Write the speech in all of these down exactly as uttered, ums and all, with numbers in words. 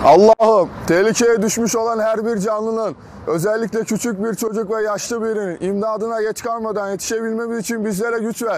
Allah'ım, tehlikeye düşmüş olan her bir canlının, özellikle küçük bir çocuk ve yaşlı birinin imdadına geç kalmadan yetişebilmemiz için bizlere güç ver.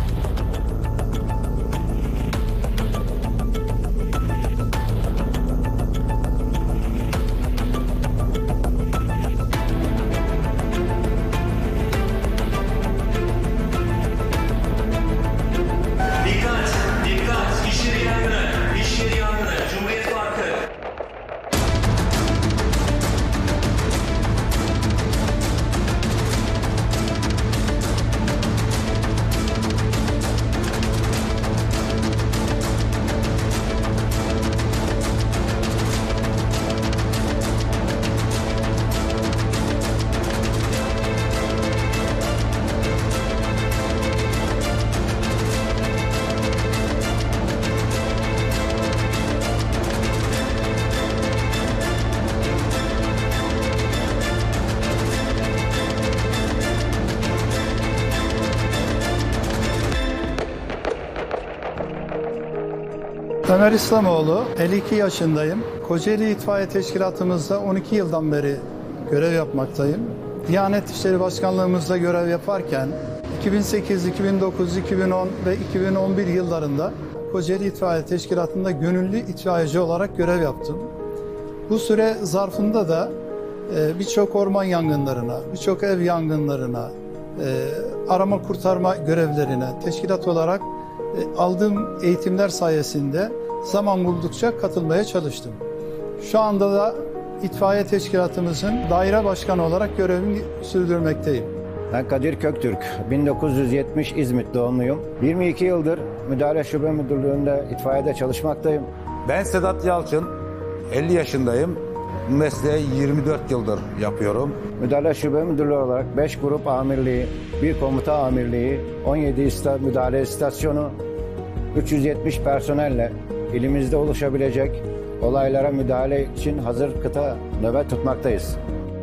Ömer İslamoğlu, elli iki yaşındayım. Kocaeli İtfaiye Teşkilatımızda on iki yıldan beri görev yapmaktayım. Diyanet İşleri Başkanlığımızda görev yaparken iki bin sekiz, iki bin dokuz, iki bin on ve iki bin on bir yıllarında Kocaeli İtfaiye Teşkilatı'nda gönüllü itfaiyeci olarak görev yaptım. Bu süre zarfında da birçok orman yangınlarına, birçok ev yangınlarına, arama kurtarma görevlerine teşkilat olarak aldığım eğitimler sayesinde zaman buldukça katılmaya çalıştım. Şu anda da itfaiye teşkilatımızın daire başkanı olarak görevimi sürdürmekteyim. Ben Kadir Köktürk, bin dokuz yüz yetmiş İzmit doğumluyum. yirmi iki yıldır Müdahale Şube Müdürlüğü'nde itfaiyede çalışmaktayım. Ben Sedat Yalçın, elli yaşındayım. Bu mesleği yirmi dört yıldır yapıyorum. Müdahale Şube Müdürlüğü olarak beş grup amirliği, bir komuta amirliği, on yedi ista müdahale istasyonu, üç yüz yetmiş personelle ilimizde oluşabilecek olaylara müdahale için hazır kıta nöbet tutmaktayız.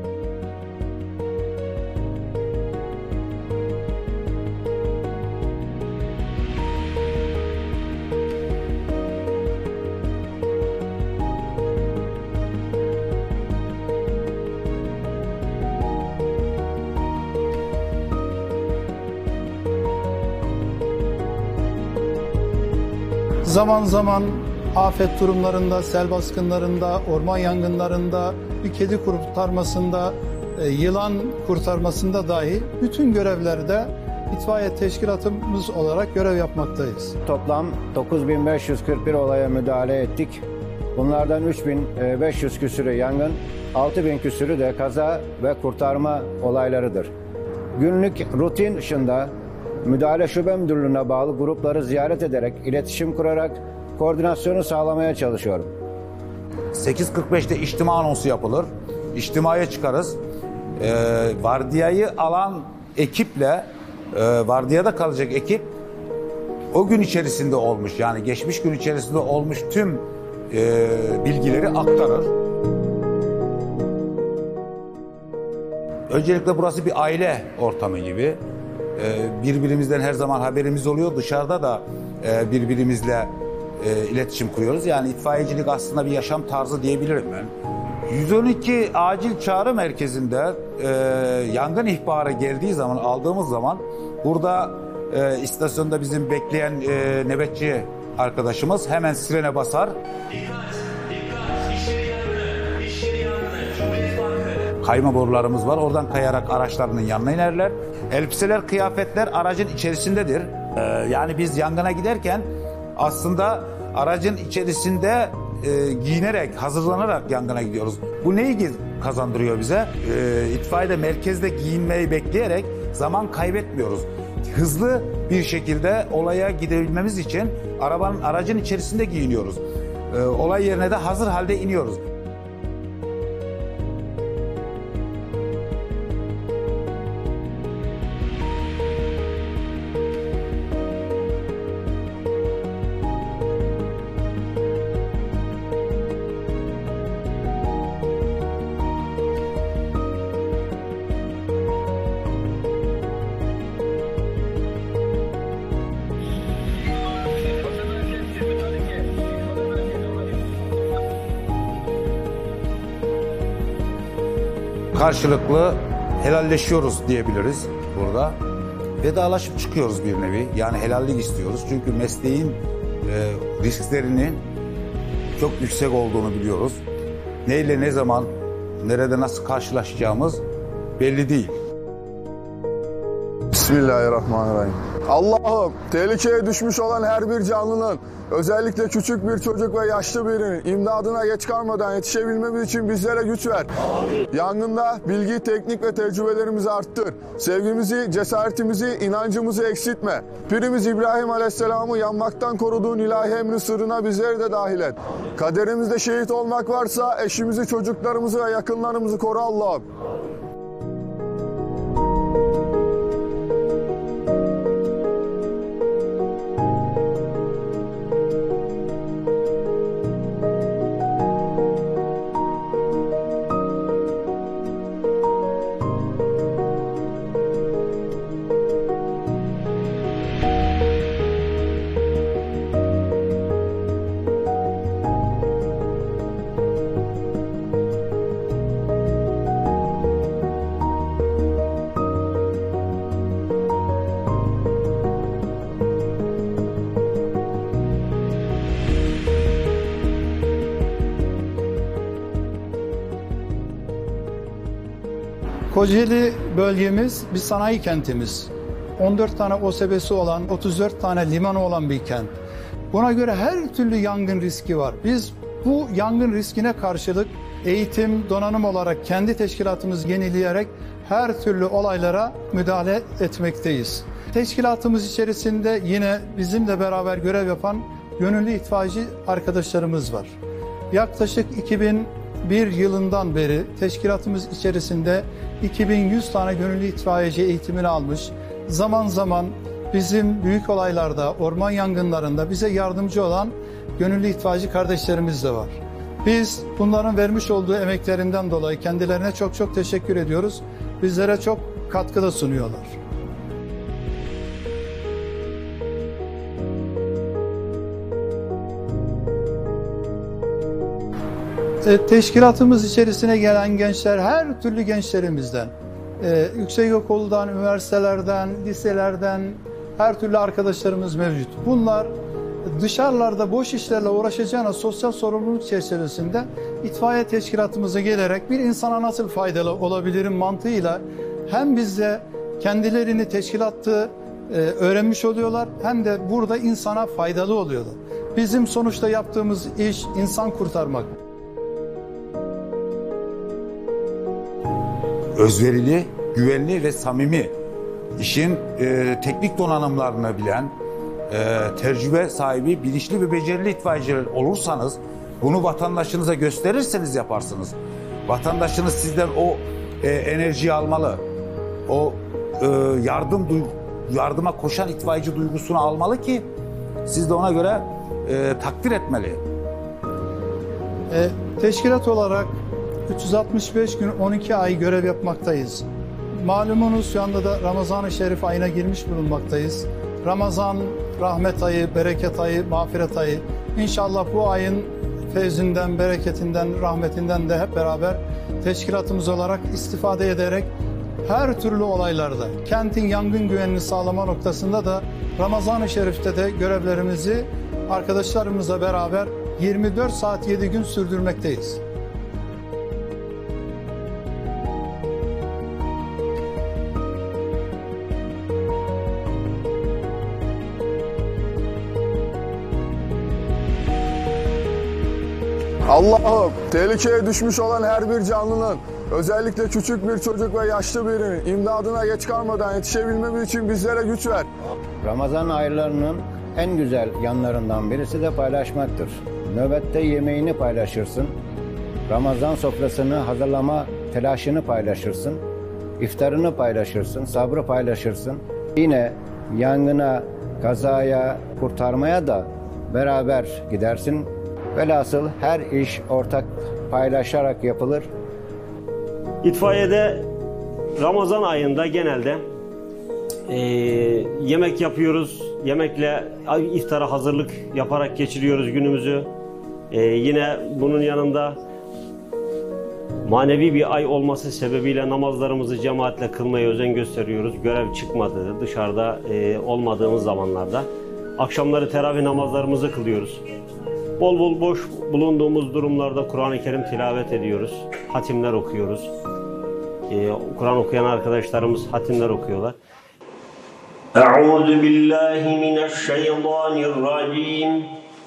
Zaman zaman afet durumlarında, sel baskınlarında, orman yangınlarında, bir kedi kurtarmasında, yılan kurtarmasında dahi bütün görevlerde itfaiye teşkilatımız olarak görev yapmaktayız. Toplam dokuz bin beş yüz kırk bir olaya müdahale ettik. Bunlardan üç bin beş yüz küsürü yangın, altı bin küsürü de kaza ve kurtarma olaylarıdır. Günlük rutin dışında Müdahale Şube Müdürlüğü'ne bağlı grupları ziyaret ederek, iletişim kurarak koordinasyonu sağlamaya çalışıyorum. sekiz kırk beşte içtima anonsu yapılır. İçtimaya çıkarız. Ee, vardiyayı alan ekiple, e, vardiyada kalacak ekip o gün içerisinde olmuş, yani geçmiş gün içerisinde olmuş tüm e, bilgileri aktarır. Öncelikle burası bir aile ortamı gibi. Birbirimizden her zaman haberimiz oluyor. Dışarıda da birbirimizle iletişim kuruyoruz. Yani itfaiyecilik aslında bir yaşam tarzı diyebilirim ben. yüz on iki acil çağrı merkezinde yangın ihbarı geldiği zaman, aldığımız zaman burada istasyonda bizim bekleyen nöbetçi arkadaşımız hemen sirene basar. Kayma borularımız var. Oradan kayarak araçlarının yanına inerler. Elbiseler, kıyafetler aracın içerisindedir. Ee, yani biz yangına giderken aslında aracın içerisinde e, giyinerek, hazırlanarak yangına gidiyoruz. Bu neyi kazandırıyor bize? Ee, itfaiyede merkezde giyinmeyi bekleyerek zaman kaybetmiyoruz. Hızlı bir şekilde olaya gidebilmemiz için arabanın, aracın içerisinde giyiniyoruz. Ee, olay yerine de hazır halde iniyoruz. karşılıklı helalleşiyoruz diyebiliriz burada. Vedalaşıp çıkıyoruz bir nevi. Yani helallik istiyoruz. Çünkü mesleğin e, risklerinin çok yüksek olduğunu biliyoruz. Neyle, ne zaman, nerede, nasıl karşılaşacağımız belli değil. Bismillahirrahmanirrahim. Allah'ım, tehlikeye düşmüş olan her bir canlının, özellikle küçük bir çocuk ve yaşlı birinin imdadına geç kalmadan yetişebilmemiz için bizlere güç ver. Amin. Yangında bilgi, teknik ve tecrübelerimizi arttır. Sevgimizi, cesaretimizi, inancımızı eksiltme. Pirimiz İbrahim Aleyhisselam'ı yanmaktan koruduğun ilahi emri sırrına bizleri de dahil et. Kaderimizde şehit olmak varsa eşimizi, çocuklarımızı ve yakınlarımızı koru Allah'ım. Kocaeli bölgemiz bir sanayi kentimiz. on dört tane O S B'si olan, otuz dört tane limanı olan bir kent. Buna göre her türlü yangın riski var. Biz bu yangın riskine karşılık eğitim, donanım olarak kendi teşkilatımızı yenileyerek her türlü olaylara müdahale etmekteyiz. Teşkilatımız içerisinde yine bizimle beraber görev yapan gönüllü itfaiyeci arkadaşlarımız var. Yaklaşık iki bin bir yılından beri teşkilatımız içerisinde iki bin yüz tane gönüllü itfaiyeci eğitimini almış. Zaman zaman bizim büyük olaylarda, orman yangınlarında bize yardımcı olan gönüllü itfaiyeci kardeşlerimiz de var. Biz bunların vermiş olduğu emeklerinden dolayı kendilerine çok çok teşekkür ediyoruz. Bizlere çok katkıda sunuyorlar. Teşkilatımız içerisine gelen gençler her türlü gençlerimizden, e, yüksekokuldan, üniversitelerden, liselerden her türlü arkadaşlarımız mevcut. Bunlar dışarılarda boş işlerle uğraşacağına sosyal sorumluluk çerçevesinde itfaiye teşkilatımıza gelerek bir insana nasıl faydalı olabilirim mantığıyla hem bizde kendilerini teşkilatı e, öğrenmiş oluyorlar hem de burada insana faydalı oluyorlar. Bizim sonuçta yaptığımız iş insan kurtarmak. Özverili, güvenli ve samimi, işin e, teknik donanımlarını bilen, e, tecrübe sahibi, bilinçli ve becerili itfaiyeciler olursanız, bunu vatandaşınıza gösterirseniz yaparsınız. Vatandaşınız sizden o e, enerjiyi almalı, o e, yardım yardıma koşan itfaiyeci duygusunu almalı ki siz de ona göre e, takdir etmeli. E, teşkilat olarak üç yüz altmış beş gün on iki ay görev yapmaktayız. Malumunuz şu anda da Ramazan-ı Şerif ayına girmiş bulunmaktayız. Ramazan rahmet ayı, bereket ayı, mağfiret ayı. İnşallah bu ayın feyzinden, bereketinden, rahmetinden de hep beraber teşkilatımız olarak istifade ederek her türlü olaylarda, kentin yangın güvenini sağlama noktasında da Ramazan-ı Şerif'te de görevlerimizi arkadaşlarımızla beraber yirmi dört saat yedi gün sürdürmekteyiz. Allah'ım, tehlikeye düşmüş olan her bir canlının, özellikle küçük bir çocuk ve yaşlı birinin imdadına geç kalmadan yetişebilmemiz için bizlere güç ver. Ramazan aylarının en güzel yanlarından birisi de paylaşmaktır. Nöbette yemeğini paylaşırsın, Ramazan sofrasını hazırlama telaşını paylaşırsın, iftarını paylaşırsın, sabrı paylaşırsın. Yine yangına, kazaya, kurtarmaya da beraber gidersin. Velhasıl her iş ortak paylaşarak yapılır. İtfaiyede Ramazan ayında genelde e, yemek yapıyoruz. Yemekle iftara hazırlık yaparak geçiriyoruz günümüzü. E, yine bunun yanında Manevi bir ay olması sebebiyle namazlarımızı cemaatle kılmaya özen gösteriyoruz. Görev çıkmadığı, dışarıda e, olmadığımız zamanlarda akşamları teravih namazlarımızı kılıyoruz. Bol bol boş bulunduğumuz durumlarda Kur'an-ı Kerim tilavet ediyoruz. Hatimler okuyoruz. E, Kur'an okuyan arkadaşlarımız hatimler okuyorlar. Euzu billahi mineşşeytanirracim.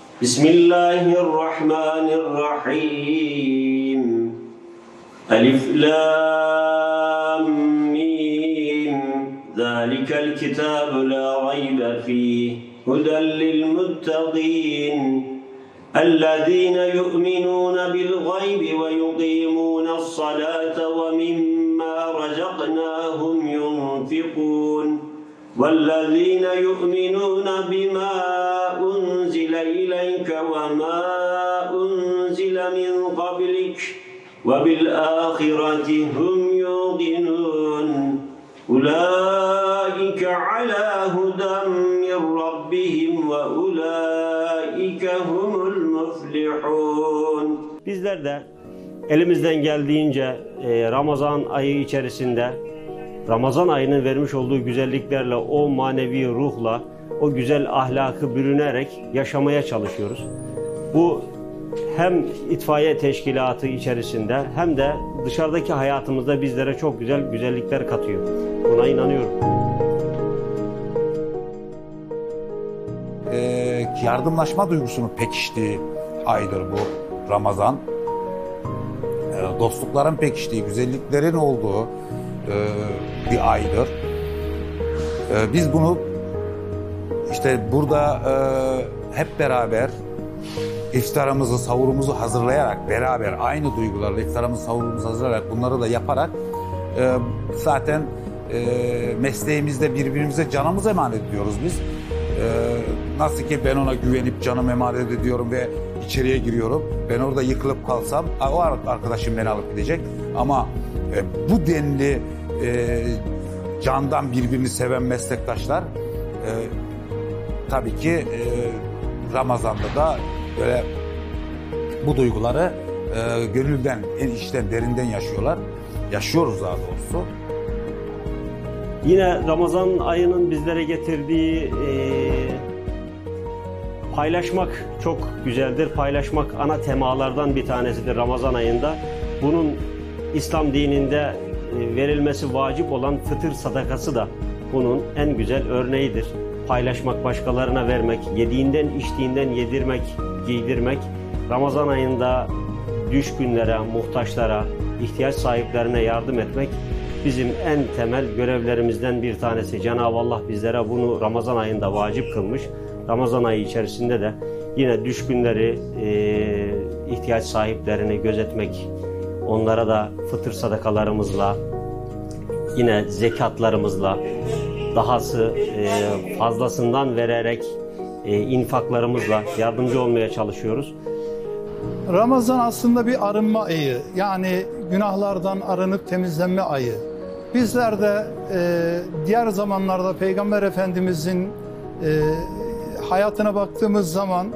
Bismillahirrahmanirrahim. Elif lam mim. Zalikel kitabu la raybe fih. Huden lil muttaqin. اَلَّذ۪ينَ يُؤْمِنُونَ بِالْغَيْبِ وَيُقِيمُونَ الصَّلَاةَ وَمِمَّا رَزَقْنَاهُمْ يُنْفِقُونَ وَالَّذ۪ينَ يُؤْمِنُونَ بِمَا أُنْزِلَ إِلَيْكَ وَمَا أُنْزِلَ مِنْ قَبْلِكَ وَبِالْآخِرَةِ هُمْ يُوقِنُونَ أُولَٰئِكَ عَلَى هُدًى مِنْ رَبِّهِمْ وَأُولَٰئِكَ هُمُ الْمُفْلِحُونَ. Bizler de elimizden geldiğince Ramazan ayı içerisinde Ramazan ayının vermiş olduğu güzelliklerle, o manevi ruhla, o güzel ahlakı bürünerek yaşamaya çalışıyoruz. Bu hem itfaiye teşkilatı içerisinde hem de dışarıdaki hayatımızda bizlere çok güzel güzellikler katıyor. Buna inanıyorum. Ee, yardımlaşma duygusunun pekiştiği aydır bu Ramazan. Ee, dostlukların pekiştiği, güzelliklerin olduğu e, bir aydır. Ee, biz bunu işte burada e, hep beraber iftarımızı, sahurumuzu hazırlayarak, beraber aynı duygularla iftarımızı, sahurumuzu hazırlayarak, bunları da yaparak e, zaten e, mesleğimizde birbirimize canımızı emanet ediyoruz biz. E, nasıl ki ben ona güvenip canımı emanet ediyorum ve içeriye giriyorum. Ben orada yıkılıp kalsam o arkadaşım beni alıp gidecek. Ama e, bu denli e, candan birbirini seven meslektaşlar e, tabii ki e, Ramazan'da da böyle bu duyguları e, gönülden, en içten, derinden yaşıyorlar. Yaşıyoruz daha doğrusu. Yine Ramazan ayının bizlere getirdiği e, paylaşmak çok güzeldir. Paylaşmak ana temalardan bir tanesidir Ramazan ayında. Bunun İslam dininde e, verilmesi vacip olan fıtır sadakası da bunun en güzel örneğidir. Paylaşmak, başkalarına vermek, yediğinden, içtiğinden yedirmek, giydirmek, Ramazan ayında düşkünlere, muhtaçlara, ihtiyaç sahiplerine yardım etmek bizim en temel görevlerimizden bir tanesi. Cenab-ı Allah bizlere bunu Ramazan ayında vacip kılmış. Ramazan ayı içerisinde de yine düşkünleri, e, ihtiyaç sahiplerini gözetmek, onlara da fıtır sadakalarımızla, yine zekatlarımızla, dahası e, fazlasından vererek e, infaklarımızla yardımcı olmaya çalışıyoruz. Ramazan aslında bir arınma ayı, yani günahlardan arınıp temizlenme ayı. Bizler de e, diğer zamanlarda Peygamber Efendimizin e, hayatına baktığımız zaman e,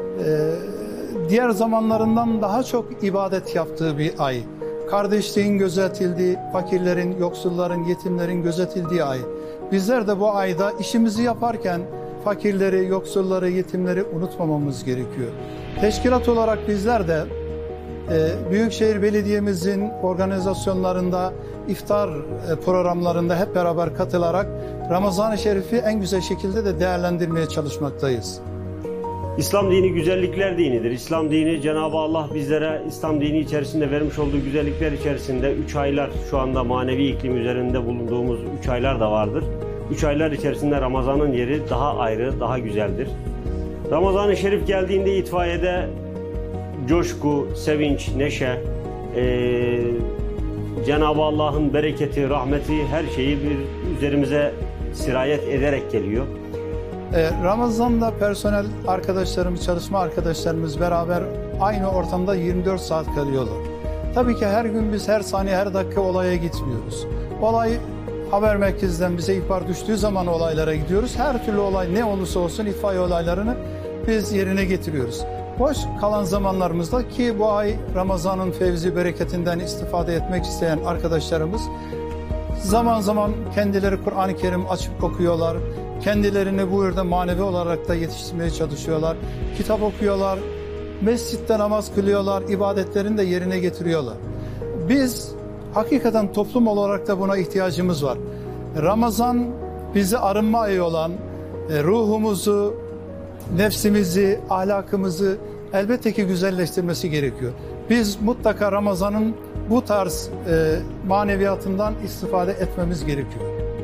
diğer zamanlarından daha çok ibadet yaptığı bir ay. Kardeşliğin gözetildiği, fakirlerin, yoksulların, yetimlerin gözetildiği ay. Bizler de bu ayda işimizi yaparken fakirleri, yoksulları, yetimleri unutmamamız gerekiyor. Teşkilat olarak bizler de e, Büyükşehir Belediye'mizin organizasyonlarında, iftar e, programlarında hep beraber katılarak Ramazan-ı Şerif'i en güzel şekilde de değerlendirmeye çalışmaktayız. İslam dini güzellikler dinidir. İslam dini, Cenab-ı Allah bizlere İslam dini içerisinde vermiş olduğu güzellikler içerisinde üç aylar, şu anda manevi iklim üzerinde bulunduğumuz üç aylar da vardır. Üç aylar içerisinde Ramazan'ın yeri daha ayrı, daha güzeldir. Ramazan-ı Şerif geldiğinde itfaiyede coşku, sevinç, neşe, ee, Cenab-ı Allah'ın bereketi, rahmeti, her şeyi bir üzerimize sirayet ederek geliyor. Ramazan'da personel arkadaşlarımız, çalışma arkadaşlarımız beraber aynı ortamda yirmi dört saat kalıyorlar. Tabii ki her gün biz her saniye, her dakika olaya gitmiyoruz. Olay haber merkezden bize ihbar düştüğü zaman olaylara gidiyoruz. Her türlü olay ne olursa olsun itfaiye olaylarını biz yerine getiriyoruz. Boş kalan zamanlarımızda ki bu ay Ramazan'ın fevzi bereketinden istifade etmek isteyen arkadaşlarımız zaman zaman kendileri Kur'an-ı Kerim açıp okuyorlar. Kendilerini bu yerde manevi olarak da yetiştirmeye çalışıyorlar. Kitap okuyorlar, mescitte namaz kılıyorlar, ibadetlerini de yerine getiriyorlar. Biz hakikaten toplum olarak da buna ihtiyacımız var. Ramazan bizi arınma ayı olan, ruhumuzu, nefsimizi, ahlakımızı elbette ki güzelleştirmesi gerekiyor. Biz mutlaka Ramazan'ın bu tarz e, maneviyatından istifade etmemiz gerekiyor.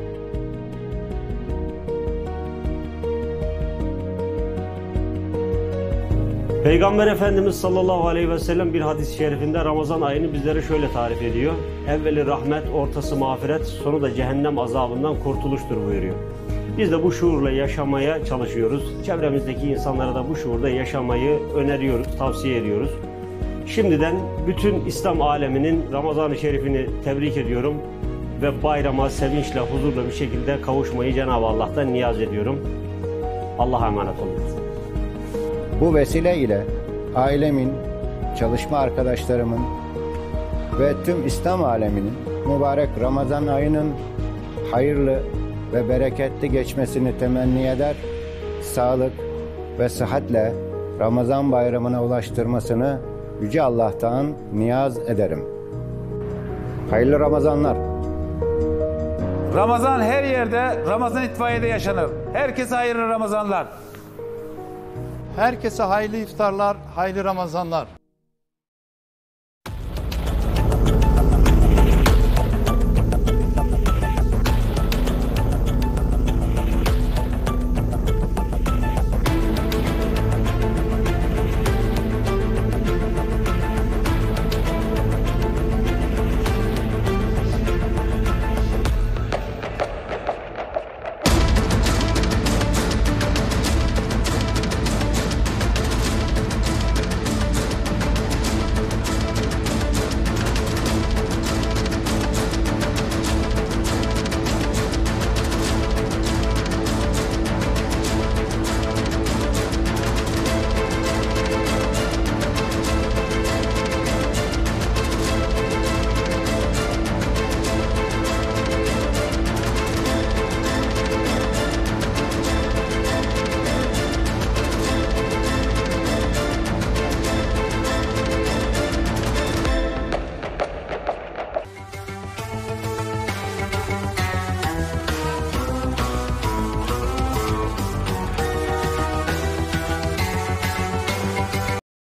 Peygamber Efendimiz sallallahu aleyhi ve sellem bir hadis-i şerifinde Ramazan ayını bizlere şöyle tarif ediyor. Evveli rahmet, ortası mağfiret, sonu da cehennem azabından kurtuluştur buyuruyor. Biz de bu şuurla yaşamaya çalışıyoruz. Çevremizdeki insanlara da bu şuurda yaşamayı öneriyoruz, tavsiye ediyoruz. Şimdiden bütün İslam aleminin Ramazan-ı Şerif'ini tebrik ediyorum ve bayrama sevinçle, huzurla bir şekilde kavuşmayı Cenab-ı Allah'tan niyaz ediyorum. Allah'a emanet olun. Bu vesile ile ailemin, çalışma arkadaşlarımın ve tüm İslam aleminin mübarek Ramazan ayının hayırlı ve bereketli geçmesini temenni eder, sağlık ve sıhhatle Ramazan bayramına ulaştırmasını Yüce Allah'tan niyaz ederim. Hayırlı Ramazanlar. Ramazan her yerde, Ramazan itfaiyede yaşanır. Herkese hayırlı Ramazanlar. Herkese hayırlı iftarlar, hayırlı Ramazanlar.